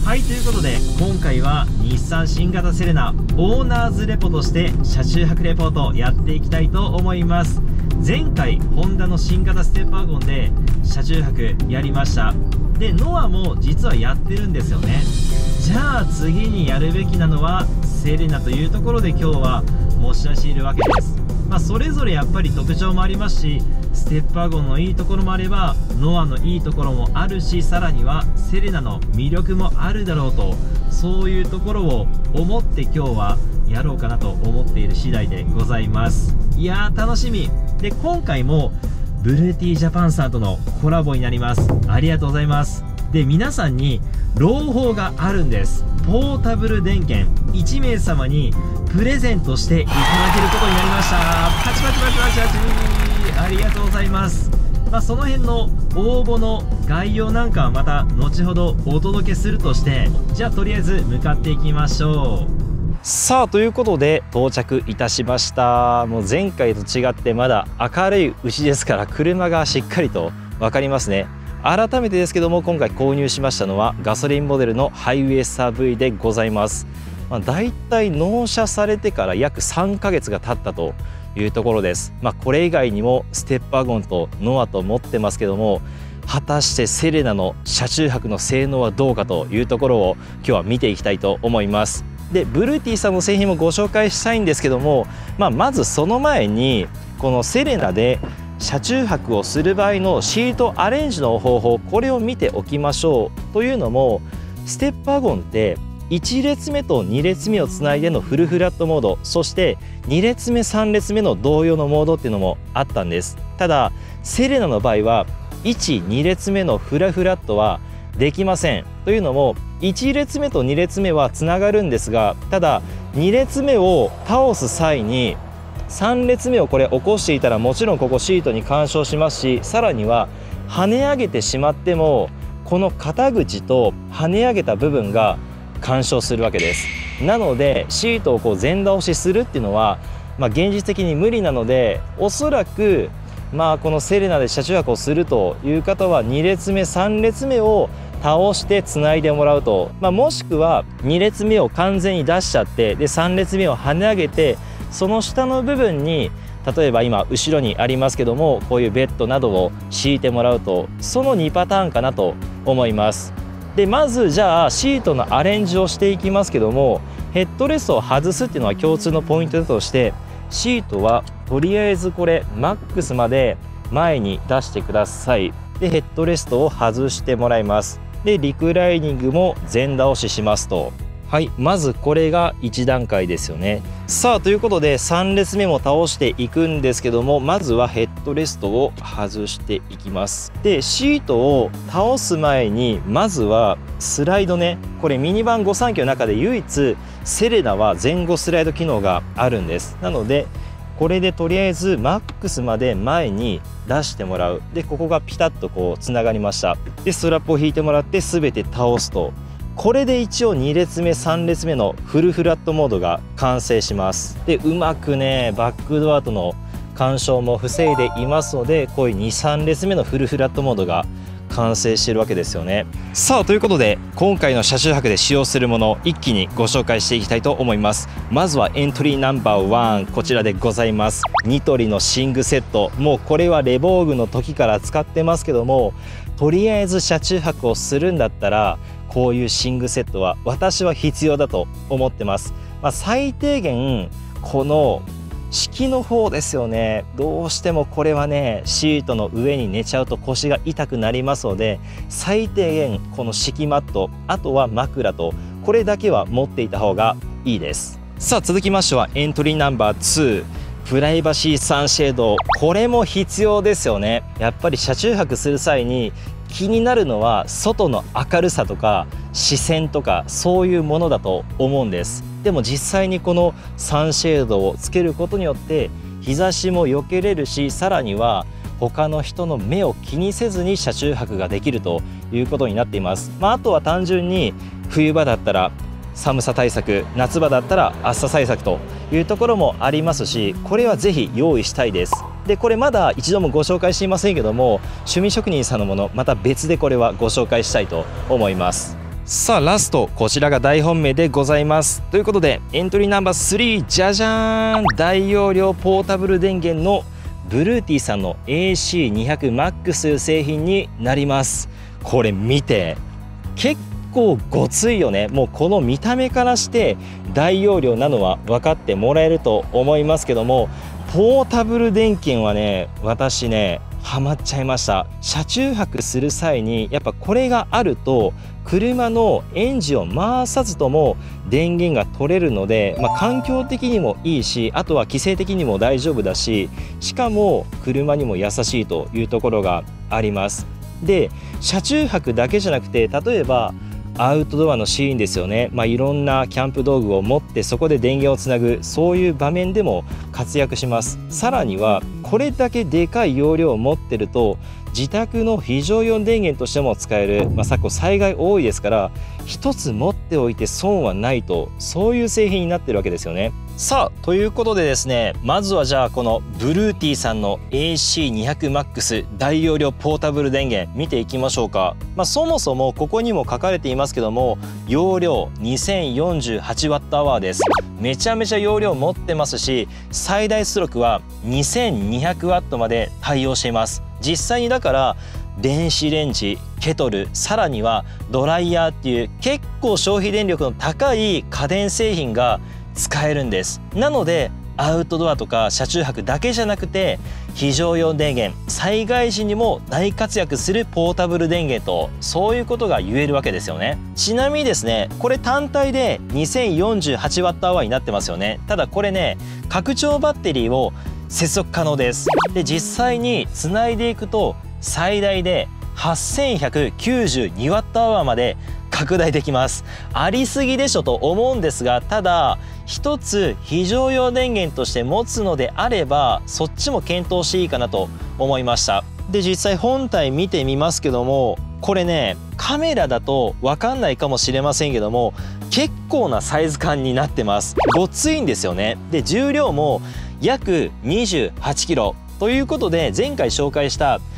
はい、ということで今回は日産新型セレナオーナーズレポとして車中泊レポートやっていきたいと思います。前回ホンダの新型ステップワゴンで車中泊やりました。でノアも実はやってるんですよね。じゃあ次にやるべきなのはセレナというところで今日は持ち出しているわけです。それぞれやっぱり特徴もありますし、ステップワゴンのいいところもあればノアのいいところもあるし、さらにはセレナの魅力もあるだろうと、そういうところを思って今日はやろうかなと思っている次第でございます。いやー楽しみで、今回もブルーティージャパンさんとのコラボになります。ありがとうございます。で皆さんに朗報があるんです。ポータブル電源1名様にプレゼントしていただけることになりました。パチパチパチパチパチ、ありがとうございます。その辺の応募の概要なんかはまた後ほどお届けするとして、じゃあとりあえず向かっていきましょう。さあということで到着いたしました。もう前回と違ってまだ明るいうちですから車がしっかりと分かりますね。改めてですけども、今回購入しましたのはガソリンモデルのハイウェイサー V でございます。だいたい納車されてから約3ヶ月が経ったというところです。これ以外にもステップワゴンとノアと持ってますけども、果たしてセレナの車中泊の性能はどうかというところを今日は見ていきたいと思います。でブルーティーさんの製品もご紹介したいんですけども、まずその前にこのセレナで車中泊をする場合のシートアレンジの方法、これを見ておきましょう。というのもステップワゴンって1列目と2列目をつないでのフルフラットモード、そして2列目3列目の同様のモードっていうのもあったんです。ただセレナの場合は1、2列目のフラフラットはできません。というのも1列目と2列目はつながるんですが、ただ2列目を倒す際に3列目をこれ起こしていたらもちろんここシートに干渉しますし、さらには跳ね上げてしまってもこの肩口と跳ね上げた部分が干渉するわけです。なのでシートを前倒しするっていうのは、現実的に無理なので、おそらくこのセレナで車中泊をするという方は2列目3列目を倒してつないでもらうと、もしくは2列目を完全に出しちゃって、で3列目を跳ね上げて、その下の部分に例えば今後ろにありますけども、こういうベッドなどを敷いてもらうと、その2パターンかなと思います。でまずじゃあシートのアレンジをしていきますけども、ヘッドレストを外すっていうのは共通のポイントだとして、シートはとりあえずこれマックスまで前に出してください。でヘッドレストを外してもらいます。でリクライニングも前倒ししますと、はい、まずこれが1段階ですよね。さあということで3列目も倒していくんですけども、まずはヘッドレストを外していきます。でシートを倒す前にまずはスライドね、これミニバン535の中で唯一セレナは前後スライド機能があるんです。なのでこれでとりあえずマックスまで前に出してもらう。でここがピタッとつながりました。でストラップを引いてもらって全て倒すと、これで一応2列目3列目のフルフラットモードが完成します。でうまくねバックドアとの干渉も防いでいますので、こういう2、3列目のフルフラットモードが完成しているわけですよね。さあということで今回の車中泊で使用するもの一気にご紹介していきたいと思います。まずはエントリーナンバー1、こちらでございます。ニトリの寝具セット、もうこれはレボーグの時から使ってますけども、とりあえず車中泊をするんだったらこういう寝具セットは私は必要だと思ってます。最低限この敷きの方ですよね。どうしてもこれはねシートの上に寝ちゃうと腰が痛くなりますので、最低限この敷きマット、あとは枕と、これだけは持っていた方がいいです。さあ続きましてはエントリーナンバー2、プライバシーサンシェード、これも必要ですよね。やっぱり車中泊する際に気になるのは外の明るさとか視線とかそういうものだと思うんです。でも実際にこのサンシェードをつけることによって日差しも避けれるし、さらには他の人の目を気にせずに車中泊ができるということになっています。あとは単純に冬場だったら寒さ対策、夏場だったら暑さ対策というところもありますし、これはぜひ用意したいです。でこれまだ一度もご紹介していませんけども、趣味職人さんのものまた別でこれはご紹介したいと思います。 さあラスト、こちらが大本命でございます。ということでエントリーナンバー3、じゃじゃーん、大容量ポータブル電源のブルーティーさんの AC200MAX という製品になります。これ見て、結構ごついよね。もうこの見た目からして大容量なのは分かってもらえると思いますけども、ポータブル電源はね、私ねハマっちゃいました。車中泊する際にやっぱこれがあると車のエンジンを回さずとも電源が取れるので、環境的にもいいし、あとは規制的にも大丈夫だし、しかも車にも優しいというところがあります。で、車中泊だけじゃなくて、例えばアウトドアのシーンですよね。いろんなキャンプ道具を持ってそこで電源をつなぐ、そういう場面でも活躍します。さらにはこれだけでかい容量を持ってると自宅の非常用電源としても使える。昨今災害多いですから一つ持っておいて損はないと、そういう製品になってるわけですよね。さあということでですね、まずはじゃあこのブルーティーさんの AC200MAX 大容量ポータブル電源見ていきましょうか。そもそもここにも書かれていますけども、容量 2048Wh です。めちゃめちゃ容量持ってますし、最大出力は 2200W まで対応しています。実際にだから電子レンジ、ケトル、さらにはドライヤーっていう結構消費電力の高い家電製品が使えるんです。なのでアウトドアとか車中泊だけじゃなくて非常用電源、災害時にも大活躍するポータブル電源と、そういうことが言えるわけですよね。ちなみにですね、これ単体で 2048Wh になってますよね。ただこれね、拡張バッテリーを接続可能です。で、実際につないでいくと最大で 8192Wh まで拡大できます。ありすぎでしょと思うんですが、ただ一つ非常用電源として持つのであればそっちも検討していいかなと思いました。で、実際本体見てみますけども、これねカメラだと分かんないかもしれませんけども、結構なサイズ感になってます。ごついんですよね。で、重量も約 28kg ということで、前回紹介した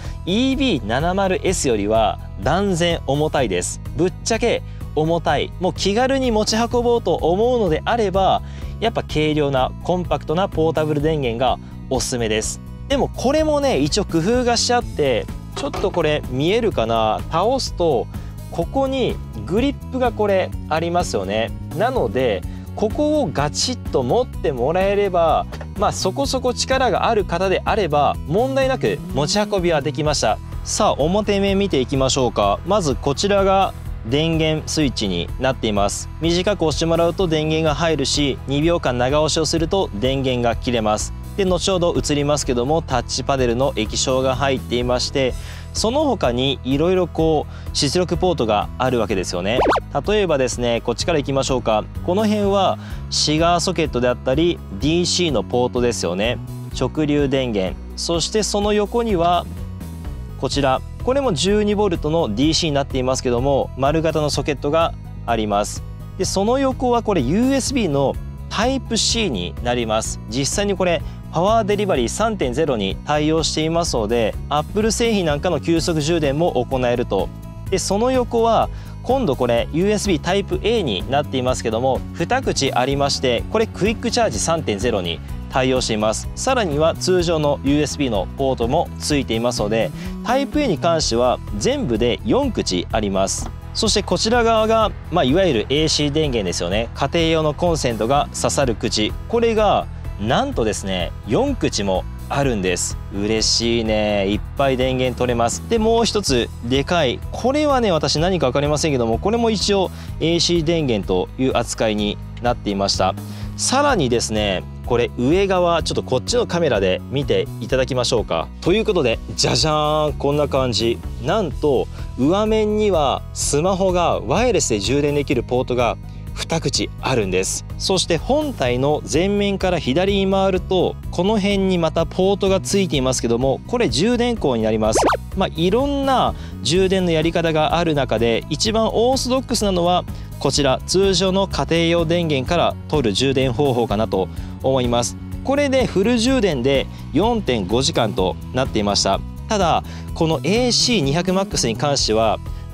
EB70S よりは断然重たいです。ぶっちゃけ重たい、もう気軽に持ち運ぼうと思うのであればやっぱ軽量なコンパクトなポータブル電源がおすすめです。でもこれもね一応工夫がしてあって、ちょっとこれ見えるかな、倒すとここにグリップがこれありますよね。なのでここをガチッと持ってもらえれば、そこそこ力がある方であれば問題なく持ち運びはできました。さあ表面見ていきましょうか。まずこちらが電源スイッチになっています。短く押してもらうと電源が入るし、2秒間長押しをすると電源が切れます。で、後ほど映りますけどもタッチパネルの液晶が入っていまして、その他にいろいろ出力ポートがあるわけですよね。例えばですね、こっちから行きましょうか。この辺はシガーソケットであったり DC のポートですよね。直流電源、そしてその横にはこちら、これも 12V の DC になっていますけども、丸型のソケットがあります。で、その横はこれ USB の Type-C になります。実際にこれパワーデリバリー 3.0 に対応していますので、 Apple 製品なんかの急速充電も行えると。で、その横は今度これ USB Type-A になっていますけども、2口ありまして、これクイックチャージ 3.0 に対応しています。さらには通常の USB のポートもついていますので、タイプ A に関しては全部で4口あります。そしてこちら側が、いわゆる AC 電源ですよね。家庭用のコンセントが刺さる口、これがなんとですね4口もあるんです。嬉しいね。いっぱい電源取れます。で、もう一つでかい、これはね私何か分かりませんけども、これも一応 AC 電源という扱いになっていました。さらにですね、これ上側ちょっとこっちのカメラで見ていただきましょうか。ということで、じゃじゃーん、こんな感じ。なんと上面にはスマホがワイヤレスで充電できるポートが2口あるんです。そして本体の前面から左に回ると、この辺にまたポートがついていますけども、これ充電口になります。いろんな充電のやり方がある中で一番オーソドックスなのはこちら、通常の家庭用電源から取る充電方法かなと思います。これでフル充電で 4.5 時間となっていました。ただこの AC200MAX に関しては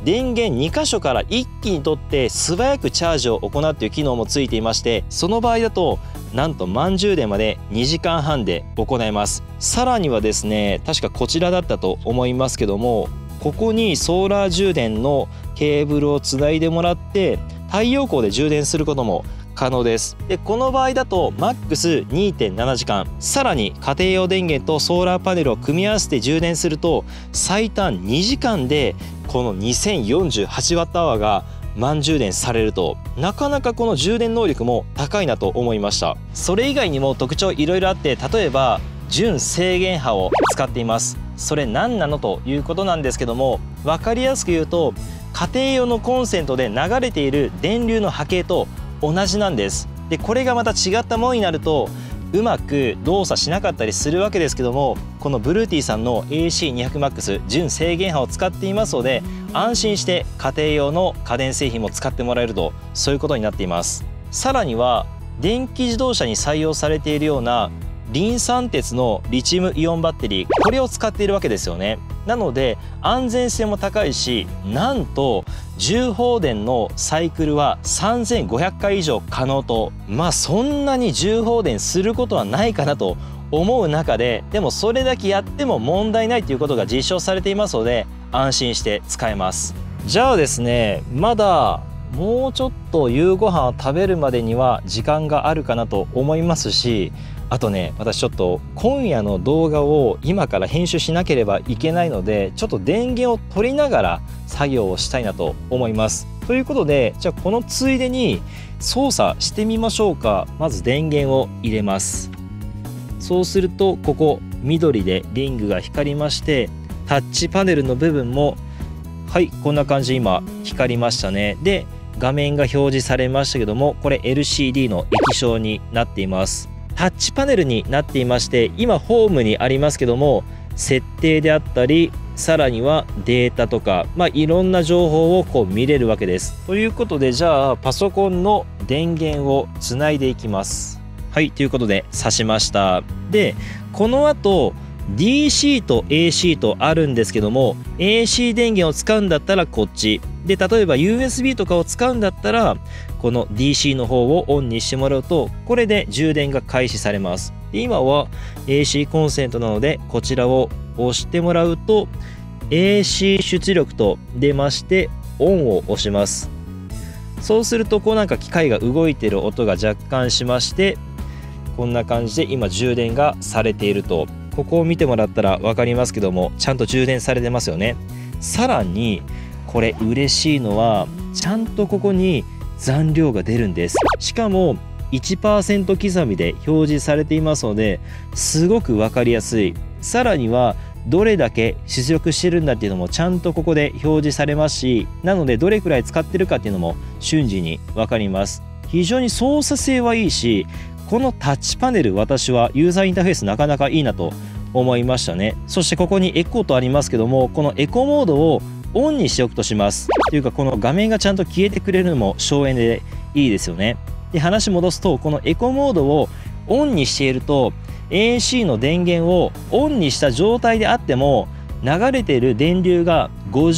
電源2箇所から一気に取って素早くチャージを行うという機能もついていまして、その場合だとなんと満充電まで2時間半で行えます。さらにはですね、確かこちらだったと思いますけども、ここにソーラー充電のケーブルをつないでもらって太陽光で充電することも可能です。でこの場合だとマックス 2.7 時間、さらに家庭用電源とソーラーパネルを組み合わせて充電すると最短2時間でこの 2048Wh が満充電されると、なかなかこの充電能力も高いなと思いました。それ以外にも特徴いろいろあって、例えば準制限波を使っています。それ何なのということなんですけども、分かりやすく言うと家庭用のコンセントで流れている電流の波形と同じなんです。でこれがまた違ったものになるとうまく動作しなかったりするわけですけども、このブルーティーさんの AC200MAX 準制限波を使っていますので、安心して家庭用の家電製品も使ってもらえると、そういうことになっています。さらには電気自動車に採用されているようなリン酸鉄のリチウムイオンバッテリー、これを使っているわけですよね。なので安全性も高いし、なんと充放電のサイクルは3500回以上可能と、そんなに充放電することはないかなと思う中で、でもそれだけやっても問題ないということが実証されていますので安心して使えます。じゃあですね、まだもうちょっと夕ご飯を食べるまでには時間があるかなと思いますし、あとね、私ちょっと今夜の動画を今から編集しなければいけないので、ちょっと電源を取りながら作業をしたいなと思います。ということで、じゃあこのついでに操作してみましょうか。まず電源を入れます。そうするとここ緑でリングが光りまして、タッチパネルの部分もこんな感じで今光りましたね。で画面が表示されましたけども、これ LCD の液晶になっています。タッチパネルになっていまして、今ホームにありますけども、設定であったり、さらにはデータとか、いろんな情報を見れるわけです。ということで、じゃあパソコンの電源をつないでいきます。ということで挿しました。でこの後 DC と AC とあるんですけども、 AC 電源を使うんだったらこっちで、例えば USB とかを使うんだったらこの DC の方をオンにしてもらうと、これで充電が開始されます。で今は AC コンセントなのでこちらを押してもらうと AC 出力と出ましてオンを押します。そうするとなんか機械が動いている音が若干しまして、こんな感じで今充電がされていると、ここを見てもらったら分かりますけども、ちゃんと充電されてますよね。さらにこれ嬉しいのは、ちゃんとここに残量が出るんです。しかも 1% 刻みで表示されていますので、すごく分かりやすい。さらにはどれだけ出力してるんだっていうのもちゃんとここで表示されますし、なのでどれくらい使ってるかっていうのも瞬時に分かります。非常に操作性はいいし、このタッチパネル、私はユーザーインターフェースなかなかいいなと思いましたね。そしてここにエコーとありますけども、このエコモードをオンにしておくとします。というかこの画面がちゃんと消えてくれるのも省エネでいいですよね。で話戻すと、このエコモードをオンにしていると AC の電源をオンにした状態であっても流れている電流が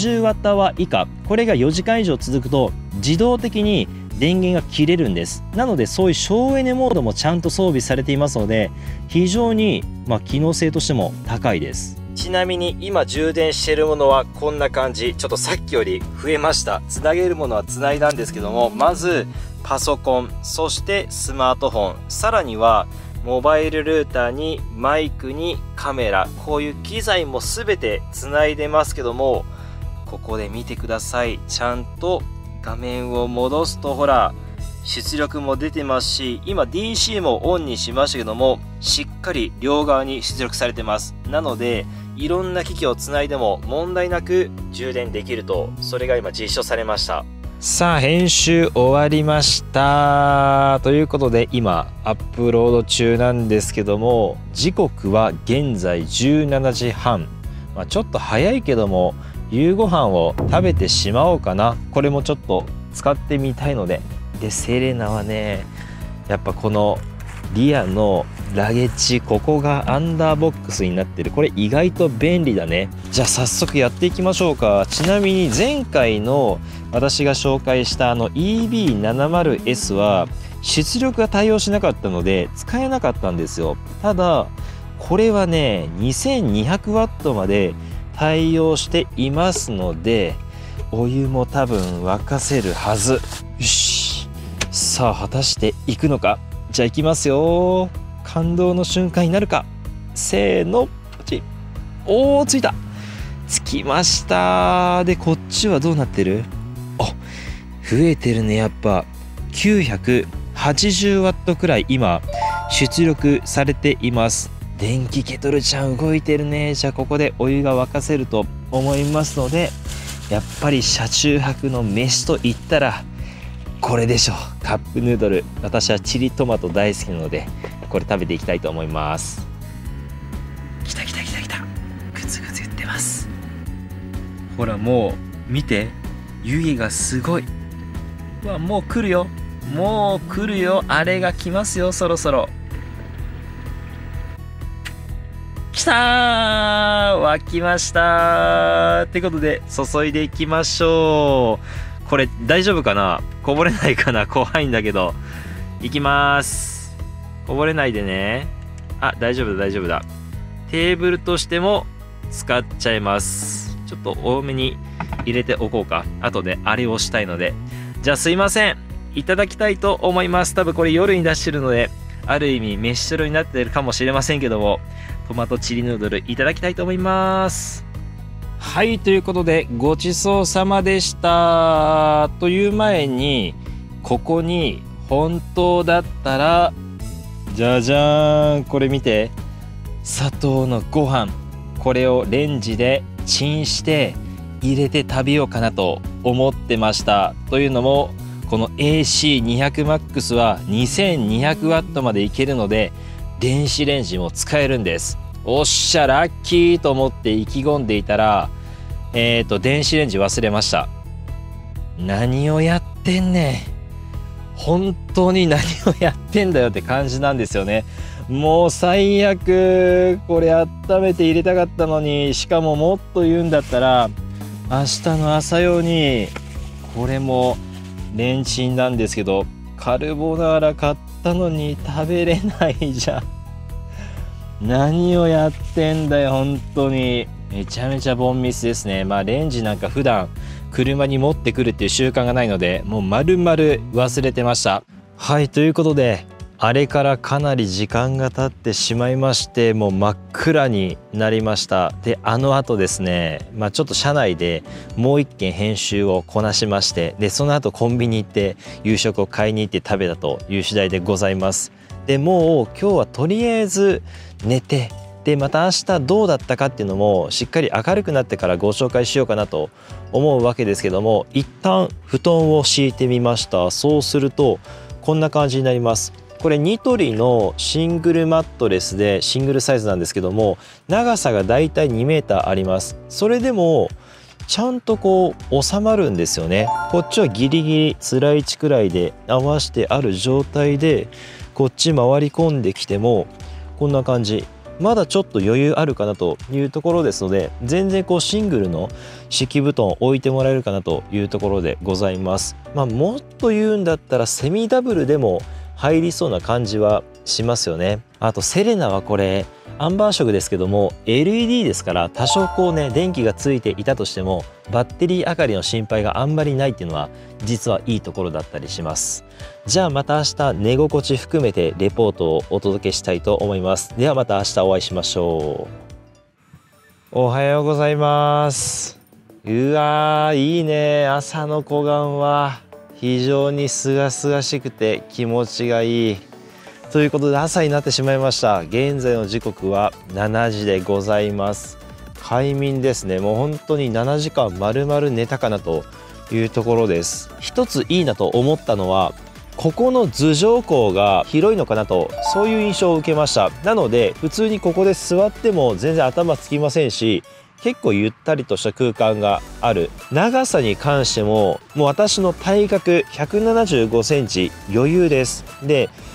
50Wh 以下、これが4時間以上続くと自動的に電源が切れるんです。なのでそういう省エネモードもちゃんと装備されていますので、非常に機能性としても高いです。ちなみに今充電しているものはこんな感じ。ちょっとさっきより増えました。つなげるものはつないだんですけども、まずパソコン、そしてスマートフォン、さらにはモバイルルーターにマイクにカメラ、こういう機材も全てつないでますけども、ここで見てください。ちゃんと画面を戻すとほら出力も出てますし、今 DC もオンにしましたけども、しっかり両側に出力されてます。なのでいろんな機器をつないでも問題なく充電できると、それが今実証されました。さあ編集終わりましたということで、今アップロード中なんですけども、時刻は現在17時半、ちょっと早いけども夕ご飯を食べてしまおうかな。これもちょっと使ってみたいので。でセレナはね、やっぱこのリアのラゲッジ、ここがアンダーボックスになってる。これ意外と便利だね。じゃあ早速やっていきましょうか。ちなみに前回の私が紹介したEB70S は出力が対応しなかったので使えなかったんですよ。ただこれはね 2200W まで対応していますので、お湯も多分沸かせるはず。よし、さあ果たしていくのか。じゃあいきますよ。感動の瞬間になるか。せーの、ポチッ。おー、ついた。つきました。でこっちはどうなってる？あ、増えてるね。やっぱ980W くらい今出力されています。電気ケトルちゃん動いてるね。じゃあここでお湯が沸かせると思いますので、やっぱり車中泊の飯といったらこれでしょう。カップヌードル。私はチリトマト大好きなのでこれ食べていきたいと思います。きたきたきたきた。グツグツ言ってます。ほらもう見て、湯気がすごい。うわ、もう来るよ。もう来るよ。あれが来ますよ、そろそろ。きたー、沸きましたー。ってことで注いでいきましょう。これ大丈夫かな、こぼれないかな、怖いんだけど。いきます。こぼれないでね。あ、大丈夫だ大丈夫だ。テーブルとしても使っちゃいます。ちょっと多めに入れておこうか。後であれをしたいので。じゃあすいません、いただきたいと思います。多分これ夜に出してるのである意味飯テロになってるかもしれませんけども、トマトチリヌードルいただきたいと思います。はい、ということでごちそうさまでしたという前に、ここに本当だったらじゃじゃーん、これ見て、砂糖のご飯、これをレンジでチンして入れて食べようかなと思ってました。というのもこの AC200MAX は 2200W までいけるので電子レンジも使えるんです。おっしゃラッキーと思って意気込んでいたら電子レンジ忘れました。何をやってんねん、本当に何をやってんだよって感じなんですよね。もう最悪、これ温めて入れたかったのに、しかももっと言うんだったら明日の朝用にこれもレンチンなんですけど、カルボナーラ買ったのに食べれないじゃん。何をやってんだよ本当に。めちゃめちゃボンミスですね。まあレンジなんか普段車に持ってくるっていう習慣がないので、もう丸々忘れてました。はい、ということであれからかなり時間が経ってしまいまして、もう真っ暗になりました。であの後ですね、ちょっと車内でもう一件編集をこなしまして、でその後コンビニ行って夕食を買いに行って食べたという次第でございます。でもう今日はとりあえず寝て、でまた明日どうだったかっていうのもしっかり明るくなってからご紹介しようかなと思うわけですけども、一旦布団を敷いてみました。そうするとこんな感じになります。これニトリのシングルマットレスでシングルサイズなんですけども、長さがだいたい2 m あります。それでもちゃんとこう収まるんですよね。こっちはギリギリつらい位置くらいで合わせてある状態で、こっち回り込んできてもこんな感じ、まだちょっと余裕あるかなというところですので、全然こうシングルの敷布団を置いてもらえるかなというところでございます。もっと言うんだったらセミダブルでも入りそうな感じはしますよね。あとセレナはこれアンバー色ですけども LED ですから、多少こうね電気がついていたとしてもバッテリー明かりの心配があんまりないっていうのは実はいいところだったりします。じゃあまた明日寝心地含めてレポートをお届けしたいと思います。ではまた明日お会いしましょう。おはようございます。うわーいいね。朝の湖岸は非常にすがすがしくて気持ちがいいということで朝になってしまいました。現在の時刻は7時でございます。快眠ですね。もう本当に7時間丸々寝たかなというところです。一ついいなと思ったのはここの頭上高が広いのかなと、そういう印象を受けました。なので普通にここで座っても全然頭つきませんし、結構ゆったりとした空間がある。長さに関してももう私の体格175センチ余裕です。で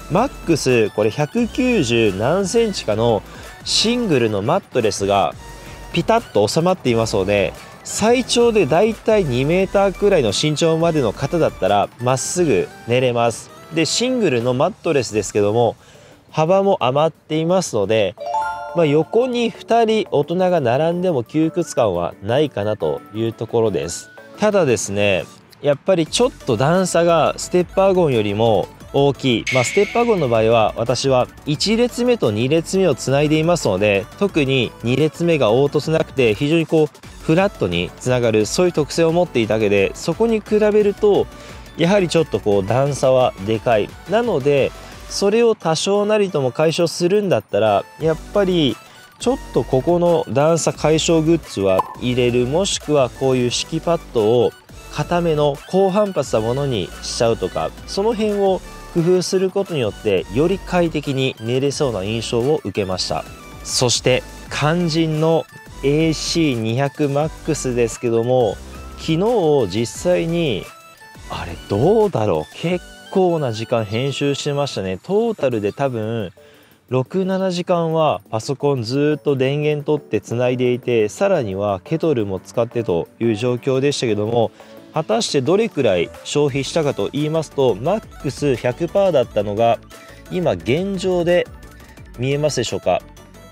マックスこれ190何センチかのシングルのマットレスがピタッと収まっていますので、最長でだいたい2メーターくらいの身長までの方だったらまっすぐ寝れます。でシングルのマットレスですけども、幅も余っていますので、横に2人大人が並んでも窮屈感はないかなというところです。ただですね、やっぱりちょっと段差がステップワゴンよりも大きい、ステップワゴンの場合は私は1列目と2列目をつないでいますので、特に2列目が凹凸なくて非常にフラットにつながる、そういう特性を持っていただけで、そこに比べるとやはりちょっと段差はでかい。なのでそれを多少なりとも解消するんだったら、やっぱりちょっとここの段差解消グッズは入れる、もしくはこういう敷きパッドを固めの高反発なものにしちゃうとか、その辺を工夫することによってより快適に寝れそうな印象を受けました。そして肝心の AC200MAX ですけども、昨日実際にあれどうだろう、結構な時間編集してましたね。トータルで多分6、7時間はパソコンずっと電源取ってつないでいて、さらにはケトルも使ってという状況でしたけども、果たしてどれくらい消費したかと言いますと、マックス 100% だったのが今現状で見えますでしょうか、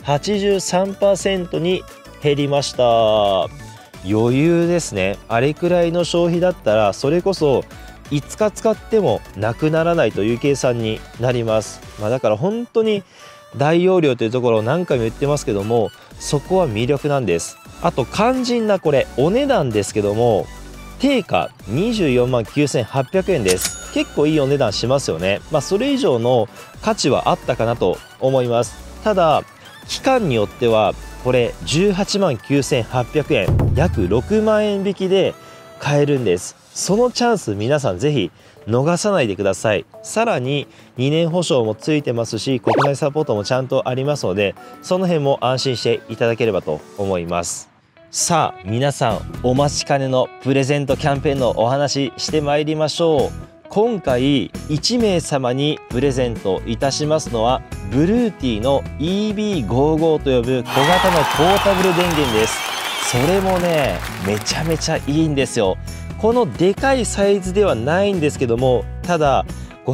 83% に減りました。余裕ですね。あれくらいの消費だったらそれこそ5日使ってもなくならないという計算になります。だから本当に大容量というところを何回も言ってますけども、そこは魅力なんです。あと肝心なこれお値段ですけども、定価24万9800円です。結構いいお値段しますよね。それ以上の価値はあったかなと思います。ただ期間によってはこれ18万9800円、約6万円引きで買えるんです。そのチャンス皆さんぜひ逃さないでください。さらに2年保証もついてますし、国内サポートもちゃんとありますので、その辺も安心していただければと思います。さあ皆さんお待ちかねのプレゼントキャンペーンのお話してまいりましょう。今回1名様にプレゼントいたしますのはブルーティーの EB55 と呼ぶ小型のポータブル電源です。それもねめちゃめちゃいいんですよ。このでかいサイズではないんですけども、ただ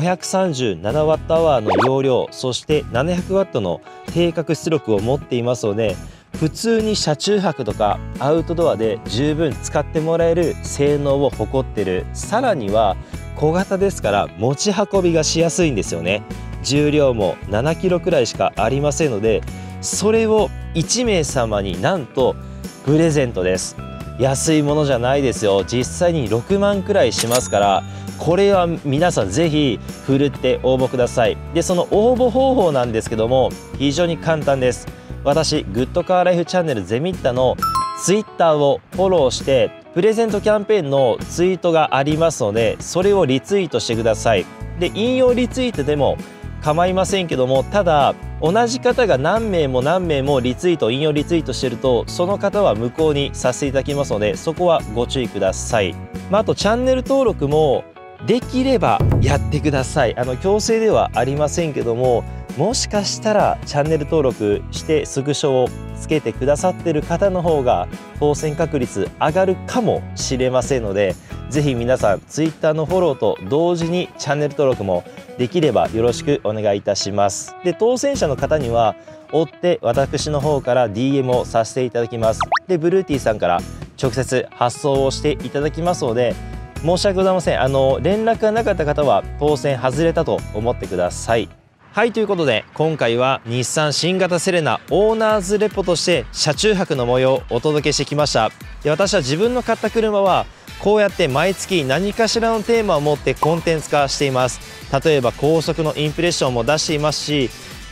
537Wh の容量、そして 700W の定格出力を持っていますので、普通に車中泊とかアウトドアで十分使ってもらえる性能を誇ってる。さらには小型ですから持ち運びがしやすいんですよね。重量も7キロくらいしかありませんので、それを1名様になんとプレゼントです。安いものじゃないですよ。実際に6万くらいしますから、これは皆さんぜひふるって応募ください。でその応募方法なんですけども非常に簡単です。私グッドカーライフチャンネルゼミッタのツイッターをフォローしてプレゼントキャンペーンのツイートがありますので、それをリツイートしてください。で引用リツイートでも構いませんけども、ただ同じ方が何名も何名もリツイート引用リツイートしてると、その方は無効にさせていただきますので、そこはご注意ください。あとチャンネル登録もできればやってください。強制ではありませんけども、もしかしたらチャンネル登録してスクショをつけてくださってる方の方が当選確率上がるかもしれませんので、ぜひ皆さん Twitter のフォローと同時にチャンネル登録もできればよろしくお願いいたします。で当選者の方には追って私の方から DM をさせていただきます。でブルーティーさんから直接発送をしていただきますので、申し訳ございません。連絡がなかった方は当選外れたと思ってください。はい、ということで今回は日産新型セレナオーナーズレポとして車中泊の模様をお届けしてきました。で私は自分の買った車はこうやって毎月何かしらのテーマを持ってコンテンツ化しています。例えば高速のインプレッションも出していますし、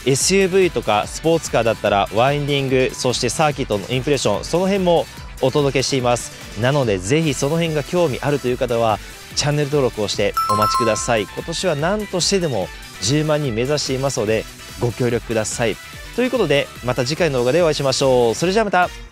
SUV とかスポーツカーだったらワインディング、そしてサーキットのインプレッション、その辺もお届けしています。なのでぜひその辺が興味あるという方はチャンネル登録をしてお待ちください。今年は何としてでも10万人目指していますのでご協力ください。ということでまた次回の動画でお会いしましょう。それじゃあまた。